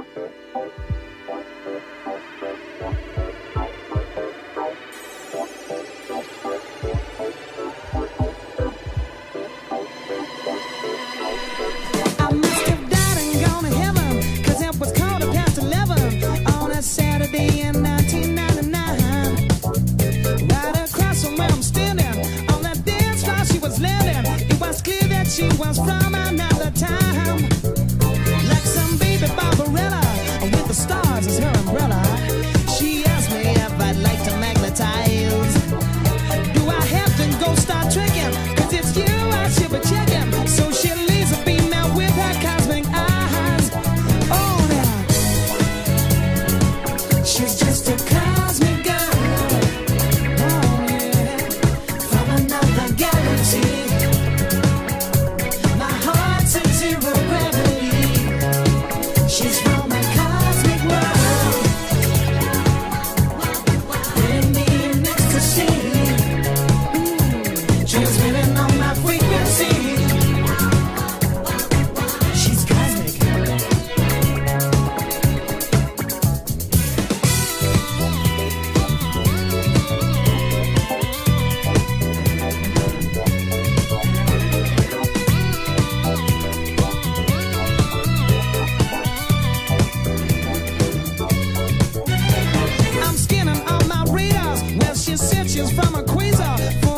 She was from another time, like some baby Barbarella with the stars as her umbrella. She asked me if I'd like to magnetize. Do I have to go start tricking? 'Cause it's you I should be checking. So she leaves a female with her cosmic eyes. Oh, now she's just a cosmic girl. Oh, yeah, from another galaxy. She's from a cosmic world, bringing me in ecstasy, transmitting on my frequency. She's cosmic. She's from a quasar.